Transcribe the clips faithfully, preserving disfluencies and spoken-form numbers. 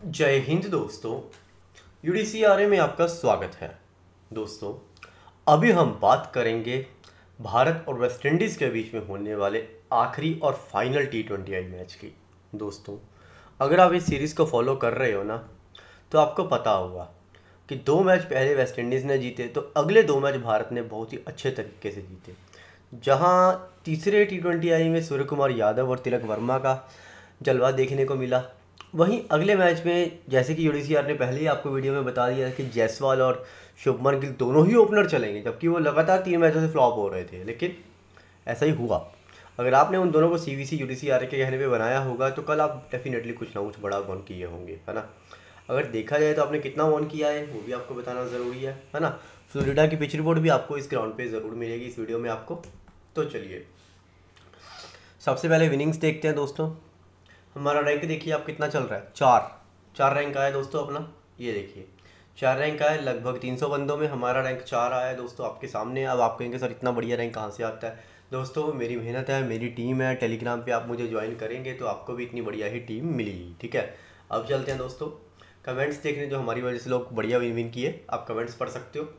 जय हिंद दोस्तों। यूडीसीआरए में आपका स्वागत है। दोस्तों, अभी हम बात करेंगे भारत और वेस्ट इंडीज़ के बीच में होने वाले आखिरी और final T twenty I match की। दोस्तों, अगर आप इस सीरीज़ को फॉलो कर रहे हो ना, तो आपको पता होगा कि दो मैच पहले वेस्ट इंडीज़ ने जीते, तो अगले दो मैच भारत ने बहुत ही अच्छे तरीके से जीते। जहां तीसरे टी ट्वेंटी आई में सूर्य कुमार यादव और तिलक वर्मा का जलवा देखने को मिला, वहीं अगले मैच में जैसे कि यूडीसीआर ने पहले ही आपको वीडियो में बता दिया कि जायसवाल और शुभमन गिल दोनों ही ओपनर चलेंगे, जबकि वो लगातार तीन मैचों से फ्लॉप हो रहे थे, लेकिन ऐसा ही हुआ। अगर आपने उन दोनों को सीवीसी यूडीसीआर के कहने पे बनाया होगा तो कल आप डेफिनेटली कुछ ना कुछ बड़ा वन किए होंगे, है ना। अगर देखा जाए तो आपने कितना वन किया है वो भी आपको बताना ज़रूरी है है ना। फ्लोरिडा की पिच रिपोर्ट भी आपको इस ग्राउंड पे ज़रूर मिलेगी इस वीडियो में आपको। तो चलिए सबसे पहले विनिंग्स देखते हैं दोस्तों। हमारा रैंक देखिए आप कितना चल रहा है, चार चार रैंक आया है दोस्तों अपना। ये देखिए चार रैंक आया है, लगभग तीन सौ बंदों में हमारा रैंक चार आया है दोस्तों आपके सामने। अब आप कहेंगे सर इतना बढ़िया रैंक कहाँ से आता है। दोस्तों, मेरी मेहनत है, मेरी टीम है, टेलीग्राम पे आप मुझे ज्वाइन करेंगे तो आपको भी इतनी बढ़िया ही टीम मिलेगी, ठीक है। अब चलते हैं दोस्तों कमेंट्स देखने, जो हमारी वजह से लोग बढ़िया विन विन किए। आप कमेंट्स पढ़ सकते हो।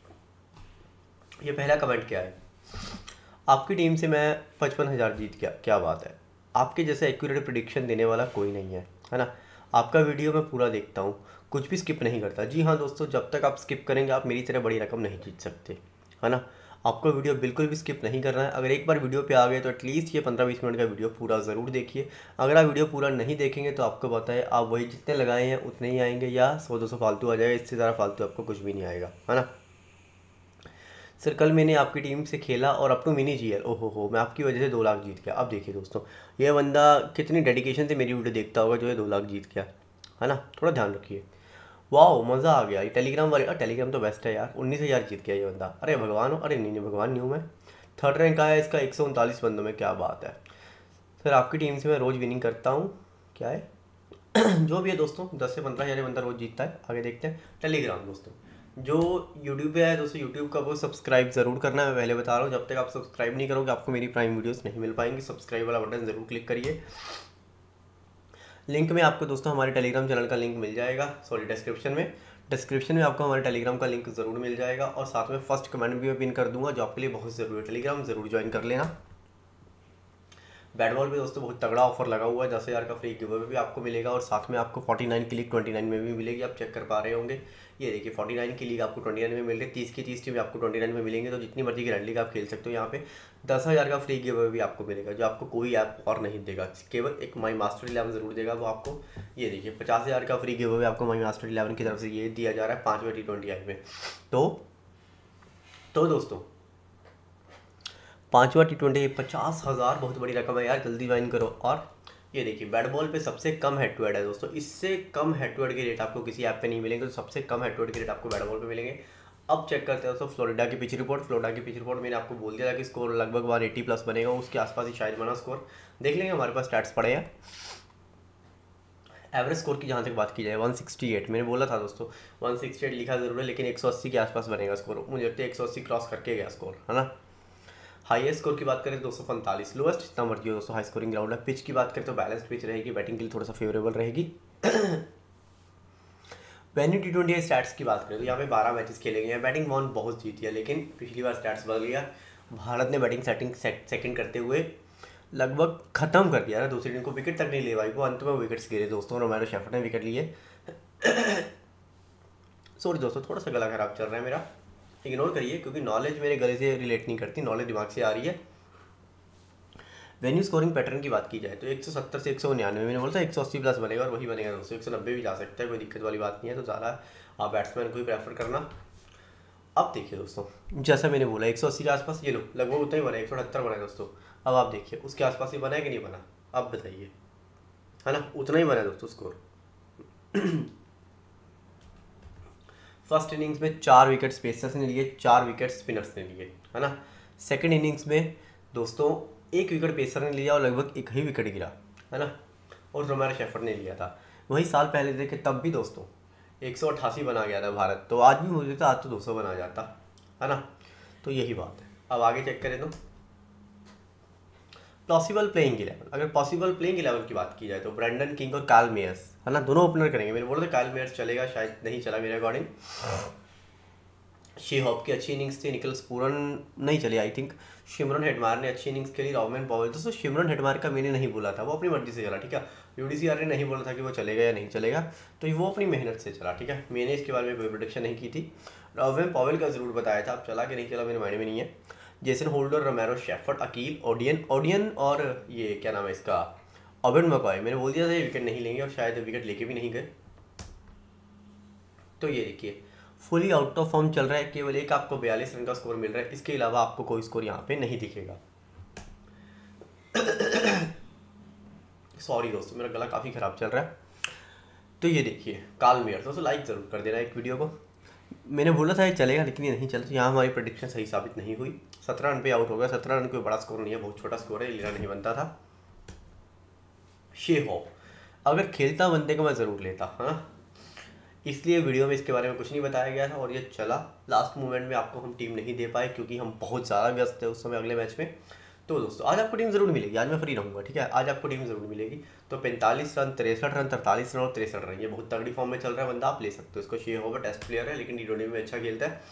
ये पहला कमेंट क्या है, आपकी टीम से मैं पचपन हज़ार जीत गया, क्या बात है। आपके जैसे एक्यूरेट प्रिडिक्शन देने वाला कोई नहीं है, है ना। आपका वीडियो मैं पूरा देखता हूँ, कुछ भी स्किप नहीं करता। जी हाँ दोस्तों, जब तक आप स्किप करेंगे आप मेरी तरह बड़ी रकम नहीं जीत सकते, है ना। आपको वीडियो बिल्कुल भी स्किप नहीं करना है। अगर एक बार वीडियो पे आ गए तो एटलीस्ट ये पंद्रह बीस मिनट का वीडियो पूरा ज़रूर देखिए। अगर आप वीडियो पूरा नहीं देखेंगे तो आपको पता है आप वही जितने लगाए हैं उतने ही आएंगे, या सौ दो सौ फालतू आ जाएगा, इससे ज़्यादा फालतू आपको कुछ भी नहीं आएगा, है ना। सर कल मैंने आपकी टीम से खेला और अप टू मिनी जीएल, ओहो हो, मैं आपकी वजह से दो लाख जीत गया। अब देखिए दोस्तों, ये बंदा कितनी डेडिकेशन से मेरी वीडियो देखता होगा जो ये दो लाख जीत गया, है ना। थोड़ा ध्यान रखिए। वाह, मज़ा आ गया। ये टेलीग्राम वाले, टेलीग्राम तो बेस्ट है यार। उन्नीस हज़ार जीत गया ये बंदा। अरे भगवान हो, अरे नहीं नहीं भगवान नहीं हूँ मैं। थर्ड रैंक आया इसका एक सौ उनतालीस बंदों में, क्या बात है। सर आपकी टीम से मैं रोज़ विनिंग करता हूँ, क्या है जो भी है दोस्तों, दस से पंद्रह हज़ार बंदा रोज़ जीतता है। आगे देखते हैं टेलीग्राम दोस्तों। जो यूट्यूब पे है दोस्तों, यूट्यूब का वो सब्सक्राइब ज़रूर करना है, मैं पहले बता रहा हूँ। जब तक आप सब्सक्राइब नहीं करोगे आपको मेरी प्राइम वीडियोस नहीं मिल पाएंगी। सब्सक्राइब वाला बटन ज़रूर क्लिक करिए। लिंक में आपको दोस्तों हमारे टेलीग्राम चैनल का लिंक मिल जाएगा, सॉरी डिस्क्रिप्शन में डिस्क्रिप्शन में आपको हमारे टेलीग्राम का लिंक ज़रूर मिल जाएगा, और साथ में फर्स्ट कमेंट भी मैं पिन कर दूंगा, जो आपके लिए बहुत ज़रूरी है। टेलीग्राम ज़रूर ज्वाइन कर लेना। बैट बॉल पे दोस्तों बहुत तगड़ा ऑफर लगा हुआ है, दस हज़ार का फ्री गिव अवे भी आपको मिलेगा, और साथ में आपको फोर्टी नाइन की लीग ट्वेंटी नाइन में भी मिलेगी। आप चेक कर पा रहे होंगे, ये देखिए फोर्टी नाइन की लीग आपको ट्वेंटी नाइन में मिल रही है, तीस की तीस टीम आपको ट्वेंटी नाइन में मिलेंगे। तो जितनी मर्जी ग्रैंड लीग आप खेल सकते हो। यहाँ पे दस हज़ार का फ्री गिव अवे भी आपको मिलेगा, जो आपको कोई ऐप और नहीं देगा, केवल एक माई मास्टर इलेवन ज़रूर देगा वो आपको। ये देखिए पचास हज़ार का फ्री गिव अवे आपको माई मास्टर इलेवन की तरफ से ये दिया जा रहा है पाँचवें टी ट्वेंटी आई में। तो तो दोस्तों पांचवा टी ट्वेंटी पचास हज़ार बहुत बड़ी रकम है यार, जल्दी ज्वाइन करो। और ये देखिए बैट बॉल पे सबसे कम हेड टू हेड है दोस्तों, इससे कम हेड टू हेड के रेट आपको किसी ऐप पे नहीं मिलेंगे। तो सबसे कम हेड टू हेड के रेट आपको बैट बॉल पे मिलेंगे। अब चेक करते हैं दोस्तों फ्लोरिडा की पिच रिपोर्ट। फ्लोरिडा की पिच रिपोर्ट मैंने आपको बोल दिया था कि स्कोर लगभग वन एट्टी प्लस बनेगा, उसके आसपास ही शायद बना स्कोर। देख लेंगे, हमारे पास स्टैट्स पड़े हैं। एवरेज स्कोर की जहाँ तक बात की जाए वन सिक्सटी एट मैंने बोला था दोस्तों, वन सिक्सटी एट लिखा जरूर है, लेकिन एक सौ अस्सी के आसपास बनेगा स्कोर। मुझे लगता है एक सौ अस्सी क्रॉस करके गया स्कोर, है ना। हाईएस्ट स्कोर की बात करें दो सौ पैंतालीस, लोएस्ट जितना मर्जी हो दोस्तों, हाई स्कोरिंग ग्राउंड है। पिच की बात करें तो बैलेंस्ड पिच रहेगी, बैटिंग के लिए थोड़ा सा फेवरेबल रहेगी। वैन्यू टी ट्वेंटी स्टैट्स की बात करें तो यहाँ पे बारह मैचेस खेले गए हैं, बैटिंग वन बहुत जीती है, लेकिन पिछली बार स्टैट्स बदल गया। भारत ने बैटिंग सेटिंग सेकंड करते हुए लगभग खत्म कर दिया ना, दूसरी टीम को विकेट तक नहीं ले पाई वो, अंत में विकेट्स गिरे दोस्तों। रोमेरो शेफर्ड ने विकेट लिए। सॉरी दोस्तों, थोड़ा सा गला खराब चल रहा है मेरा, इग्नोर करिए, क्योंकि नॉलेज मेरे गले से रिलेट नहीं करती, नॉलेज दिमाग से आ रही है। वेन्यू स्कोरिंग पैटर्न की बात की जाए तो एक सौ सत्तर से एक सौ निन्यानवे मैंने बोला था एक सौ अस्सी प्लस बनेगा, और वही बनेगा दोस्तों। एक सौ नब्बे भी जा सकता है, कोई दिक्कत वाली बात नहीं है। तो ज़्यादा आप बैट्समैन को ही प्रेफर करना। अब देखिए दोस्तों, जैसा मैंने बोला एक सौ अस्सी के आसपास, ये लो लगभग उतना ही बना, एक सौ अठहत्तर बना है दोस्तों। अब आप देखिए उसके आसपास ही बना है कि नहीं बना, अब बताइए, है ना, उतना ही बना है दोस्तों स्कोर। फर्स्ट इनिंग्स में चार विकेट पेसर्स ने लिए, चार विकेट स्पिनर्स ने लिए, है ना। सेकंड इनिंग्स में दोस्तों एक विकेट पेसर ने लिया और लगभग एक ही विकेट गिरा, है ना, और रोमेरो शेफर्ड ने लिया था। वही साल पहले देखे तब भी दोस्तों एक सौ अट्ठासी बना गया था भारत, तो आज भी मुझे तो आज तो दो सौ बना जाता, है ना। तो यही बात है। अब आगे चेक करें तो पॉसिबल प्लेइंग इलेवन, अगर पॉसिबल प्लेइंग इलेवन की बात की जाए तो ब्रेंडन किंग और काल मेयर्स, है ना, दोनों ओपनर करेंगे। मैंने बोला था काइल मेयर्स चलेगा, शायद नहीं चला मेरे अकॉर्डिंग। शे हॉप की अच्छी इनिंग्स थी, निकलस पूरन नहीं चली आई थिंक। शिमरन हेटमायर ने अच्छी इनिंग्स खेली, रॉबिन पॉवेल। दोस्तों शिमरन हेटमायर का मैंने नहीं बोला था, वो अपनी मर्जी से चला, ठीक है। यूडीसीआर ने नहीं बोला था कि वो चलेगा या नहीं चलेगा, तो वो अपनी मेहनत से चला, ठीक है। मैंने इसके बारे में कोई प्रोडिक्शन नहीं की थी। रॉबिन पॉवेल का जरूर बताया था, अब चला कि नहीं चला मेरे माइंड में नहीं है। Jason Holder, Romario, Shepherd, Akeal, Odean Odean और ये क्या नाम है इसका, ओबेन मकॉय, मैंने बोल दिया था ये विकेट नहीं लेंगे और शायद विकेट लेके भी नहीं गए। तो ये देखिए फुली आउट ऑफ फॉर्म चल रहा है, केवल एक आपको बयालीस रन का स्कोर मिल रहा है, इसके अलावा आपको कोई स्कोर यहाँ पे नहीं दिखेगा। सॉरी दोस्तों, मेरा गला काफ़ी ख़राब चल रहा है। तो ये देखिए काइल मेयर्स, दोस्तों लाइक ज़रूर कर देना एक वीडियो को। मैंने बोला था ये चलेगा लेकिन ये नहीं चला, तो यहाँ हमारी प्रेडिक्शन सही साबित नहीं हुई। सत्रह रन पे आउट हो गया। सत्रह रन कोई बड़ा स्कोर नहीं है, बहुत छोटा स्कोर है, लेना नहीं बनता था। शे हॉप अगर खेलता बनते को मैं ज़रूर लेता, हाँ, इसलिए वीडियो में इसके बारे में कुछ नहीं बताया गया था और ये चला। लास्ट मोमेंट में आपको हम टीम नहीं दे पाए क्योंकि हम बहुत ज़्यादा व्यस्त थे उस समय अगले मैच में। तो दोस्तों आज आपको टीम ज़रूर मिलेगी, आज मैं फ्री रहूँगा, ठीक है। आज आपको टीम ज़रूर मिलेगी। तो पैंतालीस रन, तिरसठ रन, तरतालीस रन और तिरसठ रन, ये बहुत तगड़ी फॉर्म में चल रहा है बंदा, आप ले सकते हो इसको। शे हॉप टेस्ट प्लेयर है लेकिन टी ट्वेंटी में अच्छा खेलता है।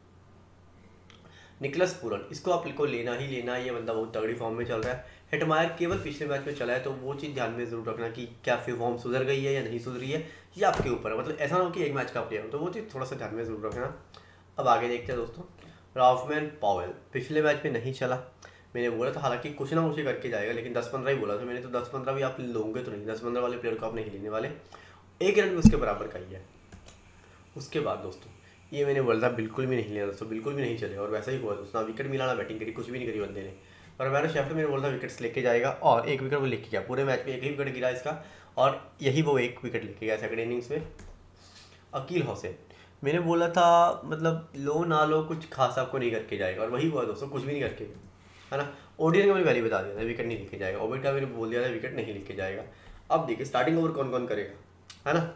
निकलस पूरन, इसको आपको लेना ही लेना है, ये बंदा बहुत तगड़ी फॉर्म में चल रहा है। हेटमायर केवल पिछले मैच में चला है, तो वो चीज़ ध्यान में जरूर रखना कि क्या फिर फॉर्म सुधर गई है या नहीं सुधरी है, ये आपके ऊपर है। मतलब ऐसा ना हो कि एक मैच का प्लेयर हो, तो वो चीज़ थोड़ा सा ध्यान में जरूर रखना। अब आगे देखते हैं दोस्तों। रॉफमैन पॉवेल पिछले मैच में नहीं चला, मैंने बोला था हालांकि कुछ ना कुछ करके जाएगा, लेकिन दस पंद्रह ही बोला था मैंने, तो दस पंद्रह भी आप लोगे तो नहीं, दस पंद्रह वाले प्लेयर को आप नहीं लेने वाले, एक रन भी उसके बराबर का ही है। उसके बाद दोस्तों ये मैंने बोला था बिल्कुल भी नहीं लिया दोस्तों, बिल्कुल भी नहीं चले, और वैसा ही हुआ दोस्तों, ना विकेट मिला ना बैटिंग करी, कुछ भी नहीं करी बंदे ने। और मैंने शेफर्ड मैंने बोला था विकेट्स लेके जाएगा, और एक विकेट वो लेके गया। पूरे मैच में एक ही विकेट गिरा इसका, और यही वो एक विकेट लेके गया सेकंड इनिंग्स में। अकील हुसैन मैंने बोला था मतलब लो ना लो कुछ खास आपको नहीं करके जाएगा, और वही हुआ दोस्तों, कुछ भी नहीं करके, है ना। ओडियन का मैंने पहले बता दिया था विकेट नहीं लेके जाएगा, ओबिट का मैंने बोल दिया था विकेट नहीं लेके जाएगा। अब देखिए स्टार्टिंग ओवर कौन कौन करेगा, है ना।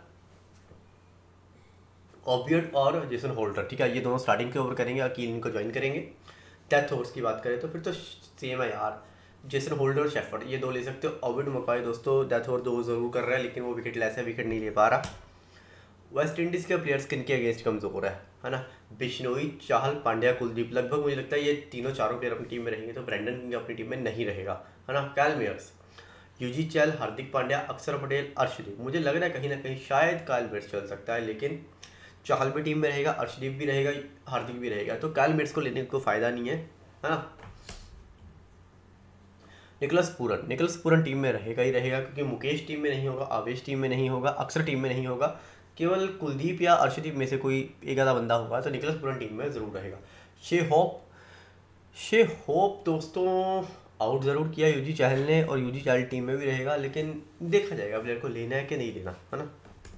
ऑबियट और जेसन होल्डर, ठीक है, ये दोनों स्टार्टिंग के ओवर करेंगे, अकील इनको ज्वाइन करेंगे। डेथ ओवर्स की बात करें तो फिर तो सेम है यार, जेसन होल्डर और शेफर्ड ये दो ले सकते हो। ऑबिट मकॉय दोस्तों डेथ ओवर दो जरूर कर रहा है, लेकिन वो विकेट लेस है, विकेट नहीं ले पा रहा। वेस्ट इंडीज़ के प्लेयर्स किन के अगेंस्ट कमजोर है, है ना। बिश्नोई, चाहल, पांड्या, कुलदीप, लगभग मुझे लगता है ये तीनों चारों प्लेयर अपनी टीम में रहेंगे, तो ब्रेंडन किंग अपनी टीम में नहीं रहेगा, है ना। काइल मेयर्स, यूजी चहल, हार्दिक पांड्या, अक्षर पटेल, अर्शदीप, मुझे लग रहा है कहीं ना कहीं शायद काइल मेयर्स चल सकता है, लेकिन चाहल भी टीम में रहेगा, अर्शदीप भी रहेगा, हार्दिक भी रहेगा, तो काइल मेयर्स को लेने को फायदा नहीं है, है ना। Nicholas Pooran, Nicholas Pooran team में रहेगा ही रहेगा, क्योंकि मुकेश टीम में नहीं होगा, आवेश टीम में नहीं होगा, अक्षर टीम में नहीं होगा, केवल कुलदीप या अर्शदीप में से कोई एक आधा बंदा होगा, तो निकलस पूरन टीम में ज़रूर रहेगा। शे होप, शे होप दोस्तों आउट ज़रूर किया यूजी चहल ने, और यूजी चहल टीम में भी रहेगा, लेकिन देखा जाएगा प्लेयर को लेना है कि नहीं लेना, है ना।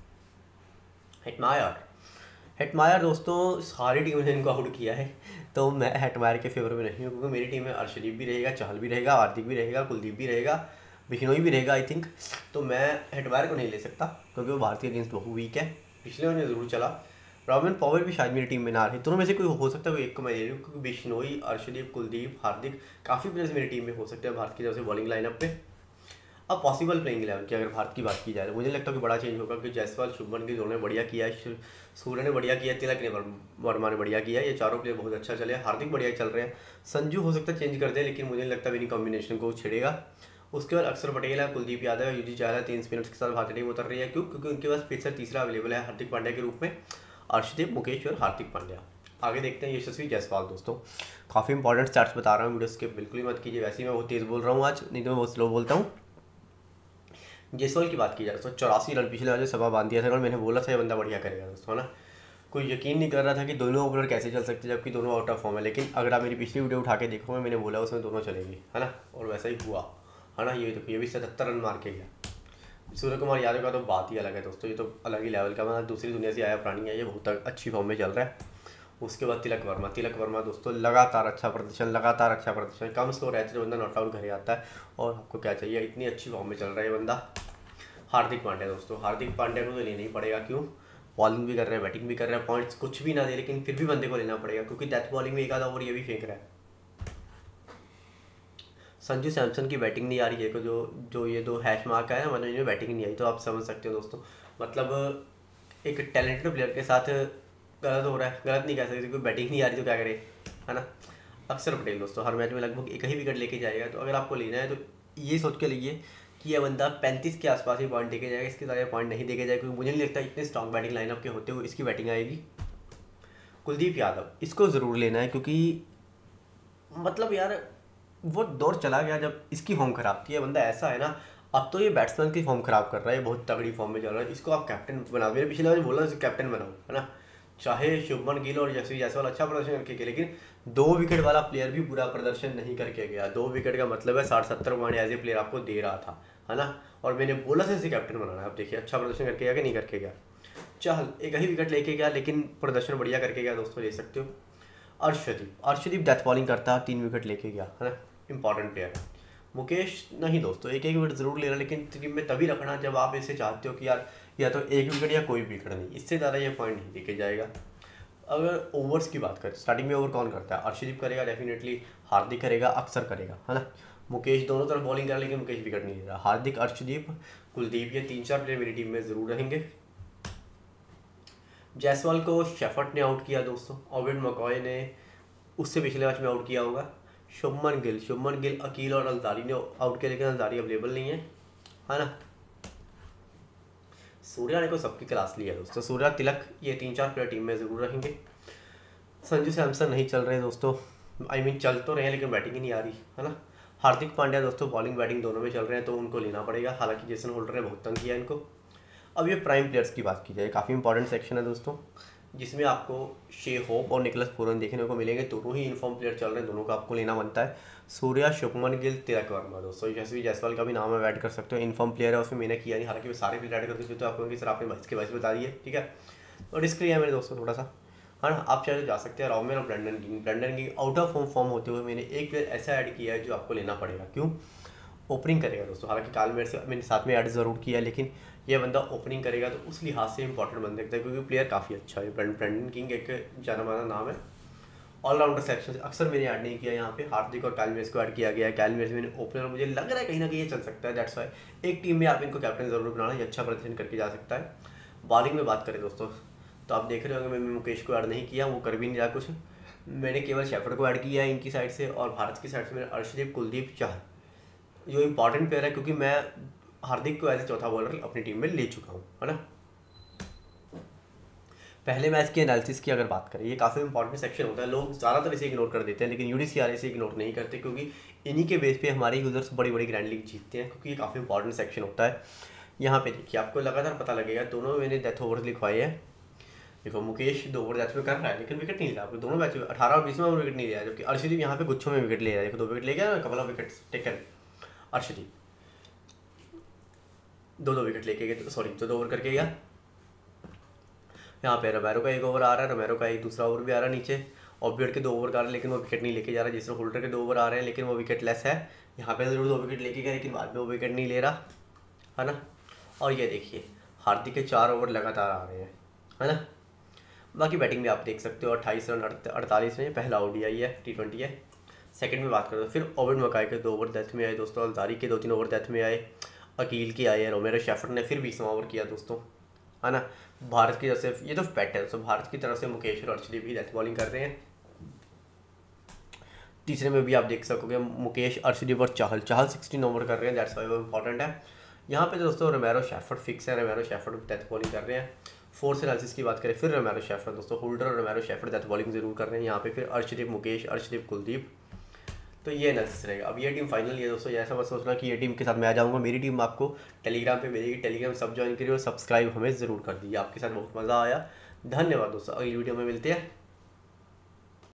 हेटमायर, हेटमायर दोस्तों सारी टीम ने इनको आउट किया है, तो मैं हेटमायर के फेवर में नहीं हूँ, क्योंकि मेरी टीम में अर्शदीप भी रहेगा, चहल भी रहेगा, हार्दिक भी रहेगा, कुलदीप भी रहेगा, बिश्नोई भी रहेगा आई थिंक, तो मैं हेटमायर को नहीं ले सकता क्योंकि वो भारतीय अगेंस्ट बहुत वीक है। पिछले मैच में ज़रूर चला। रॉबिन पॉवेल भी शायद मेरी टीम में ना रहे, दोनों में से कोई हो सकता है, कोई एक को मैं ले लूँ, क्योंकि बिश्नोई, अर्शदीप, कुलदीप, हार्दिक काफ़ी प्लेयर्स मेरी टीम में हो सकते हैं भारत की तरफ से बॉलिंग लाइनअप पे। अब पॉसिबल प्लेइंग इलेवन की अगर भारत की बात की जाए तो मुझे लगता है कि बड़ा चेंज होगा, कि जायसवाल, शुभमन गिल दोनों ने बढ़िया किया है, सूर्य ने बढ़िया किया, तिलक ने, वर्मा ने बढ़िया किया, ये चारों प्लेयर बहुत अच्छा चले, हार्दिक बढ़िया चल रहे हैं। संजू हो सकता है चेंज कर दे, लेकिन मुझे नहीं लगता विनिंग कॉम्बिनेशन को छेड़ेगा। उसके बाद अक्षर पटेल है, कुलदीप यादव है, यूजी चहल है, तीन स्पिनर्स के साथ भारतीय टीम उतर रही है, क्यों, क्योंकि उनके पास फिर से तीसरा अवेलेबल है हार्दिक पांड्या के रूप में, अर्शदीप, मुकेश और हार्दिक पांड्या। आगे देखते हैं यशस्वी जायसवाल दोस्तों, काफ़ी इंपॉर्टेंट स्टार्ट्स बता रहा हूँ, वीडियो स्किप बिल्कुल ही मत कीजिए, वैसे ही मैं बहुत तेज़ बोल रहा हूँ आज, नहीं तो मैं बहुत स्लो बोलता हूँ। जायसवाल की बात की जाए तो चौरासी रन पिछले मैच सभा बांध दिया था, और मैंने बोला था ये बंदा बढ़िया करेगा दोस्तों, है ना। कोई यकीन नहीं कर रहा था कि दोनों ओपनर कैसे चल सकते जबकि दोनों आउट ऑफ फॉर्म है, लेकिन अगर आप मेरी पिछली वीडियो उठा के देखोगे मैंने बोला उसमें दोनों चलेंगे, है ना, और वैसा ही हुआ, है ना। ये देखो ये भी सतहत्तर रन मार के गया। सूर्य कुमार यादव का तो बात ही अलग है दोस्तों, ये तो अलग ही लेवल का, मतलब दूसरी दुनिया से आया प्राणी है, ये बहुत अच्छी फॉर्म में चल रहा है। उसके बाद तिलक वर्मा, तिलक वर्मा दोस्तों लगातार अच्छा प्रदर्शन, लगातार अच्छा प्रदर्शन, कम स्कोर रहते जो बंदा नॉट आउट घर आता है, और आपको क्या चाहिए, इतनी अच्छी फॉर्म में चल रहा है ये बंदा। हार्दिक पांड्या दोस्तों, हार्दिक पांड्या को तो लेना ही पड़ेगा, क्यों, बॉलिंग भी कर रहा है, बैटिंग भी कर रहा है, पॉइंट्स कुछ भी ना दे लेकिन फिर भी बंदे को लेना पड़ेगा, क्योंकि डेथ बॉलिंग में एक आधा ओवर ये भी फेंक रहा है। संजू सैमसन की बैटिंग नहीं आ रही है, जो जो ये दो हैश मार्क है ना, मतलब इनमें बैटिंग नहीं आई, तो आप समझ सकते हो दोस्तों। मतलब एक टैलेंटेड प्लेयर के साथ गलत हो रहा है, गलत नहीं कह सकते, कोई बैटिंग नहीं आ रही तो क्या करे, है ना। अक्षर पटेल दोस्तों हर मैच में लगभग एक ही विकेट लेके जाएगा, तो अगर आपको लेना है तो ये सोच के लिए कि यह बंदा पैंतीस के आसपास ही पॉइंट देके जाएगा, इसके ज़्यादा पॉइंट नहीं देके जाएगा, क्योंकि मुझे नहीं लगता इतने स्ट्रॉन्ग बैटिंग लाइनअप के होते हुए इसकी बैटिंग आएगी। कुलदीप यादव, इसको ज़रूर लेना है, क्योंकि मतलब यार वो दौर चला गया जब इसकी फॉर्म खराब थी। ये बंदा ऐसा है ना, अब तो ये बैट्समैन की फॉर्म खराब कर रहा है, बहुत तगड़ी फॉर्म में चल रहा है, इसको आप कैप्टन बनाओ। मेरे पिछले बार बोला इसे कैप्टन बनाओ, है ना। चाहे शुभमन गिल और यशस्वी जायसवाल अच्छा प्रदर्शन करके गए, लेकिन दो विकेट वाला प्लेयर भी बुरा प्रदर्शन नहीं करके गया। दो विकेट का मतलब है साठ सत्तर पॉइंट एज ए प्लेयर आपको दे रहा था, है ना। और मैंने बोला था इसे कैप्टन बनाना है। अब देखिए अच्छा प्रदर्शन करके गया कि नहीं करके गया। चल एक ही विकेट लेके गया, लेकिन प्रदर्शन बढ़िया करके गया दोस्तों, ले सकते हो। अर्शदीप, अर्शदीप डेथ बॉलिंग करता है, तीन विकेट लेके गया, है ना, इंपॉर्टेंट प्लेयर है। मुकेश नहीं दोस्तों, एक एक विकेट ज़रूर ले रहा, लेकिन टीम में तभी रखना जब आप इसे चाहते हो कि यार या तो एक विकेट या कोई विकेट नहीं, इससे ज़्यादा ये पॉइंट नहीं लेके जाएगा। अगर ओवर्स की बात करें, स्टार्टिंग में ओवर कौन करता है? अर्शदीप करेगा डेफिनेटली, हार्दिक करेगा, अक्सर करेगा, है ना। मुकेश दोनों तरफ बॉलिंग कर रहा है, लेकिन मुकेश विकेट नहीं ले रहा। हार्दिक, अर्शदीप, कुलदीप, ये तीन चार प्लेयर मेरी टीम में ज़रूर रहेंगे। जायसवाल को शेफर्ट ने आउट किया दोस्तों, ओवेन मकॉय ने उससे पिछले मैच में आउट किया होगा। शुभमन गिल, शुभमन गिल, अकील और अंसारी ने आउट किया, लेकिन अंसारी अवेलेबल नहीं है, है ना। सूर्या ने को सबकी क्लास लिया दोस्तों, सूर्या, तिलक, ये तीन चार प्लेयर टीम में ज़रूर रहेंगे। संजू सैमसन नहीं चल रहे दोस्तों, आई मीन चल तो रहे हैं लेकिन बैटिंग ही नहीं आ रही, है ना। हार्दिक पांड्या दोस्तों बॉलिंग बैटिंग दोनों में चल रहे हैं, तो उनको लेना पड़ेगा, हालांकि जेसन होल्डर ने बहुत तंग किया इनको। अब ये प्राइम प्लेयर्स की बात की जाए, काफ़ी इंपॉर्टेंट सेक्शन है दोस्तों, जिसमें आपको शे होप और निकलस पूरन देखने को मिलेंगे। दोनों ही इनफॉर्म प्लेयर चल रहे हैं, दोनों का आपको लेना बनता है। सूर्या, शुभमन गिल, तिलक वर्मा दोस्तों, यशस्वी जायसवाल का भी नाम है, ऐड कर सकते हो, इनफॉर्म प्लेयर है, उसमें मैंने किया नहीं, हालांकि मैं सारे प्लेयर ऐड करते थे, तो आपको सर आपने बाईस के बाईस बता दिए, ठीक है। और रिस्क लिया मेरे दोस्तों थोड़ा सा, है ना। आप चाहे तो जा सकते हैं रॉमेर और Brandon King. Brandon King out of form form होते हुए मैंने एक प्लेयर ऐसा ऐड किया है जो आपको लेना पड़ेगा। क्यों? ओपनिंग करेगा दोस्तों, हालांकि काल मेरे से मैंने साथ में ऐड ज़रूर किया है, लेकिन ये बंदा ओपनिंग करेगा तो उस लिहाज से इंपॉर्टेंट बन सकता है, क्योंकि प्लेयर काफ़ी अच्छा है। ब्रैंडन किंग एक जाना माना नाम है। ऑलराउंडर सेक्शन अक्सर मैंने ऐड नहीं किया, यहाँ पे हार्दिक और काइल मेयर्स को ऐड किया गया है। काइल मेयर्स मैंने ओपनर, मुझे लग रहा है कहीं ना कहीं ये चल सकता है, दैट्स वाई एक टीम में आप इनको कैप्टन जरूर बनाना, ये अच्छा प्रदर्शन करके जा सकता है। बॉलिंग में बात करें दोस्तों, तो आप देख रहे होंगे मैंने मुकेश को ऐड नहीं किया, वो कर भी नहीं रहा कुछ, मैंने केवल शेफर्ड को ऐड किया है इनकी साइड से, और भारत की साइड से मैंने अर्शदीप, कुलदीप, चहल, जो इंपॉर्टेंट प्लेयर है, क्योंकि मैं हार्दिक को एज ए चौथा बॉलर अपनी टीम में ले चुका हूँ, है ना। पहले मैच की एनालिसिस की अगर बात करें, ये काफ़ी इंपॉर्टेंट सेक्शन होता है, लोग ज़्यादातर इसे इग्नोर कर देते हैं, लेकिन यूडीसीआर इसे इग्नोर नहीं करते, क्योंकि इन्हीं के बेस पे हमारे यूजर्स बड़ी बड़ी ग्रैंड लीग जीतते हैं, क्योंकि ये काफ़ी इंपॉर्टेंट सेक्शन होता है। यहाँ पे देखिए आपको लगातार पता लगेगा, दोनों मैंने डेथ ओवर्स लिखवाए हैं। देखो मुकेश दो ओवर डेथ में कर रहा है, लेकिन विकेट नहीं ले रहा, दोनों मैच में अठारह और बीस में विकेट नहीं ले रहा, जबकि अर्शदीप यहाँ पे गुच्छों में विकेट ले रहा है। देखो दो विकेट ले गया, couple of wicket taken, Arshdeep दो दो विकेट लेके गए, सॉरी तो दो ओवर करके गया। यहाँ पे रोमेरो का एक ओवर आ रहा है, रोमेरो का एक दूसरा ओवर भी आ रहा है नीचे, ऑब्वियट के दो ओवर का आ रहा है, लेकिन वो विकेट नहीं लेके जा रहा। जिसमें होल्डर के दो ओवर आ रहे हैं, लेकिन वो विकेट लेस है। यहाँ पे जरूर दो विकेट लेके गया, लेकिन बाद में वो विकेट नहीं ले रहा, है ना। और ये देखिए हार्दिक के चार ओवर लगातार आ रहे हैं, है ना। बाकी बैटिंग भी आप देख सकते हो, अट्ठाईस रन अड़तालीस में, पहला ओडीआई है, टी ट्वेंटी है। सेकंड में बात करें तो फिर ओवेन मकाई के दो ओवर डेथ में आए दोस्तों, अंसारी के दो तीन ओवर डेथ में आए, अकील के आए, रोमेरो शेफर्ड ने फिर बीसवां ओवर किया दोस्तों, है ना। भारत की तरफ से ये तो फैक्ट है, तो भारत की तरफ से मुकेश और अर्शदीप भी डेथ बॉलिंग कर रहे हैं। तीसरे में भी आप देख सकोगे मुकेश, अर्शदीप और चाहल चाहल सिक्सटीन ओवर कर रहे हैं, दैट्स वाई वो इंपॉर्टेंट है। यहाँ पे दोस्तों रोमेरो शेफर्ड फिक्स है, रोमेरो शेफर्ड डेथ बॉलिंग कर रहे हैं। फोर्थ एनालिसिस की बात करें, फिर रोमेरो शेफर्ड दोस्तों, होल्डर और रोमेरो शेफर्ड डेथ बॉलिंग जरूर कर रहे हैं। यहाँ पे फिर अर्शदीप, मुकेश, अर्शदीप, कुलदीप, तो ये एनालिसिस रहेगा। अब ये टीम फाइनल है दोस्तों, ऐसा मत सोचना कि ये टीम के साथ मैं आ जाऊँगा, मेरी टीम आपको टेलीग्राम पे मिलेगी, टेलीग्राम सब ज्वाइन करिए और सब्सक्राइब हमें ज़रूर कर दीजिए। आपके साथ बहुत मज़ा आया, धन्यवाद दोस्तों, अगली वीडियो में मिलते हैं।